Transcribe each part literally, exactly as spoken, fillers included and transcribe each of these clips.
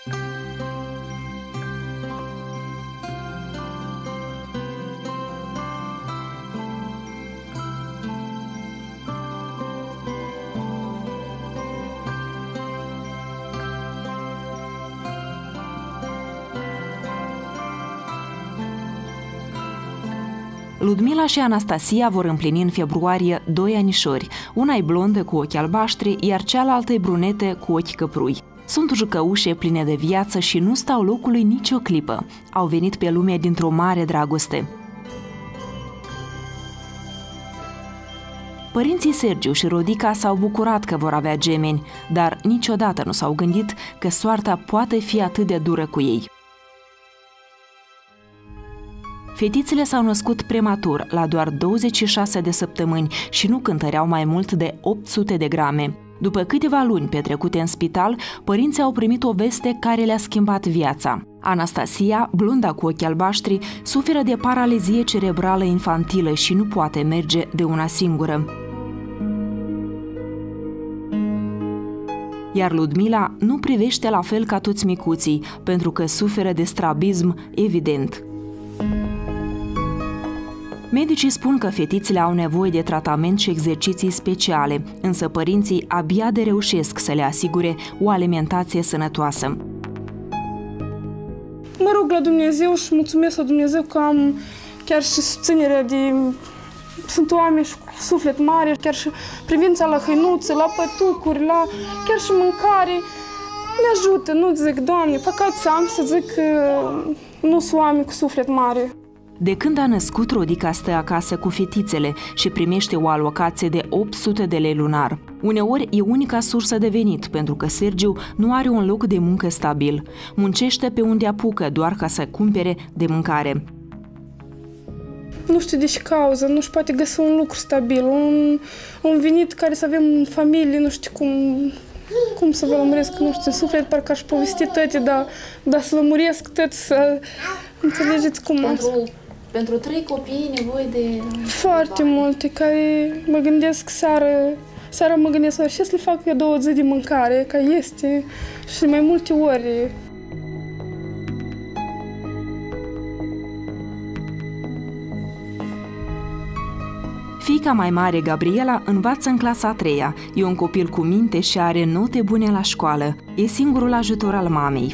Ludmila și Anastasia vor împlini în februarie doi anișori. Una e blondă cu ochi albaștri, iar cealaltă e brunete cu ochi căprui. Sunt jucăușe pline de viață și nu stau locului nicio clipă. Au venit pe lume dintr-o mare dragoste. Părinții Sergiu și Rodica s-au bucurat că vor avea gemeni, dar niciodată nu s-au gândit că soarta poate fi atât de dură cu ei. Fetițele s-au născut prematur, la doar douăzeci și șase de săptămâni și nu cântăreau mai mult de opt sute de grame. După câteva luni petrecute în spital, părinții au primit o veste care le-a schimbat viața. Anastasia, blonda cu ochi albaștri, suferă de paralizie cerebrală infantilă și nu poate merge de una singură. Iar Ludmila nu privește la fel ca toți micuții, pentru că suferă de strabism evident. Medicii spun că fetițele au nevoie de tratament și exerciții speciale, însă părinții abia de reușesc să le asigure o alimentație sănătoasă. Mă rog la Dumnezeu și mulțumesc la Dumnezeu că am chiar și susținerea de... Sunt oameni și cu suflet mare, chiar și privința la hăinuțe, la pătucuri, la chiar și mâncare. Ne ajută, nu zic, Doamne, păcat să am să zic că nu sunt oameni cu suflet mare. De când a născut, Rodica stă acasă cu fetițele și primește o alocație de opt sute de lei lunar. Uneori e unica sursă de venit, pentru că Sergiu nu are un loc de muncă stabil. Muncește pe unde apucă, doar ca să cumpere de mâncare. Nu știu de ce cauză, nu știu, poate găsi un lucru stabil, un, un venit care să avem în familie, nu știu cum, cum să vă lămuresc, nu știu, în suflet, parcă aș povesti toate, dar, dar să lămuresc tot, să înțelegeți cum... Pentru, pentru trei copii e nevoie de... Foarte multe, care mă gândesc seară, seara mă gândesc, și să le fac eu două zi de mâncare, ca este, și mai multe ori. Fiica mai mare, Gabriela, învață în clasa a treia. E un copil cu minte și are note bune la școală. E singurul ajutor al mamei.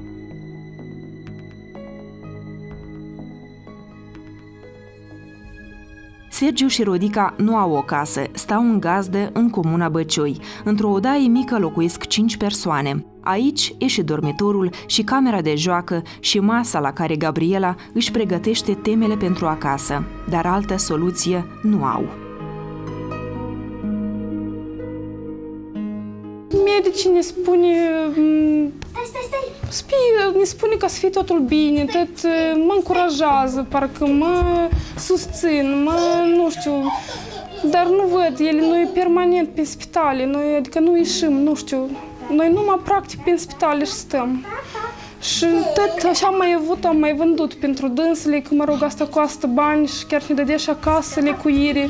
Sergiu și Rodica nu au o casă, stau în gazdă în comuna Băcioi. Într-o odaie mică locuiesc cinci persoane. Aici e și dormitorul, și camera de joacă, și masa la care Gabriela își pregătește temele pentru acasă, dar altă soluție nu au. Medicii ne spune... Stai, stai, stai! Spie, ne spune că să fie totul bine, tot mă încurajează, parcă mă susțin, mă, nu știu, dar nu văd, ele nu e permanent pe spitale, noi, adică nu ieșim, nu știu, noi numai practic pe spitale și stăm. Și tot așa am mai avut, am mai vândut pentru dânsele, că mă rog, asta costă bani și chiar ne dădea și acasă lecuire.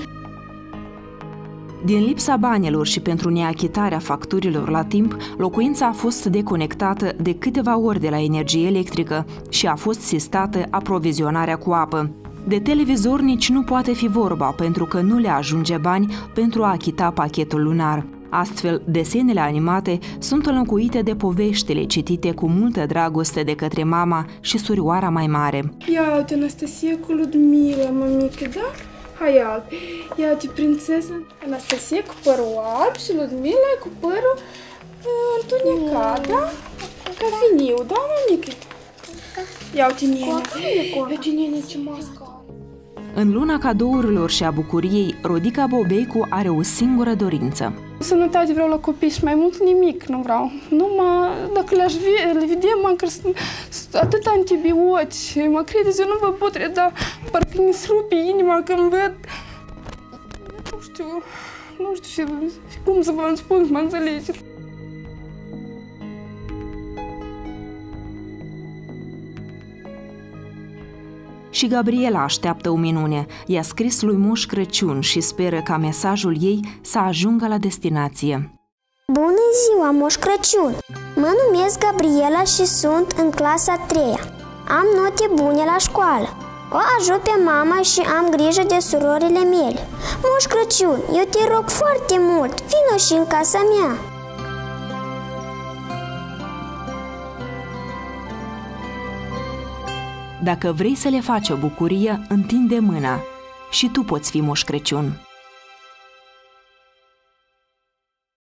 Din lipsa banilor și pentru neachitarea facturilor la timp, locuința a fost deconectată de câteva ori de la energie electrică și a fost sistată aprovizionarea cu apă. De televizor nici nu poate fi vorba, pentru că nu le ajunge bani pentru a achita pachetul lunar. Astfel, desenele animate sunt înlocuite de poveștile citite cu multă dragoste de către mama și surioara mai mare. Ia uite, Anastasia cu Ludmila, mămică, da? Hai alb. Ia uite, prințesa Anastasia cu părul alb și Ludmila cu părul uh, întunecat, da? Ca viniu, da, mămică? Ia uite, nene. Ia uite, nene, ce mască. În luna cadourilor și a bucuriei, Rodica Bobeicu are o singură dorință. Sănătate vreau la copii și mai mult nimic nu vreau. Numai dacă le-aș le vedem, măcar atât antibiotici, mă credeți, eu nu vă pot reda, parcă mi se rupe inima când văd. Nu știu, nu știu cum să vă spun, mă înțelegeți. Și Gabriela așteaptă o minune. I-a scris lui Moș Crăciun și speră ca mesajul ei să ajungă la destinație. Bună ziua, Moș Crăciun! Mă numesc Gabriela și sunt în clasa a treia. Am note bune la școală. O ajut pe mama și am grijă de surorile mele. Moș Crăciun, eu te rog foarte mult, vino și în casa mea! Dacă vrei să le faci o bucurie, întinde mâna și tu poți fi Moș Crăciun.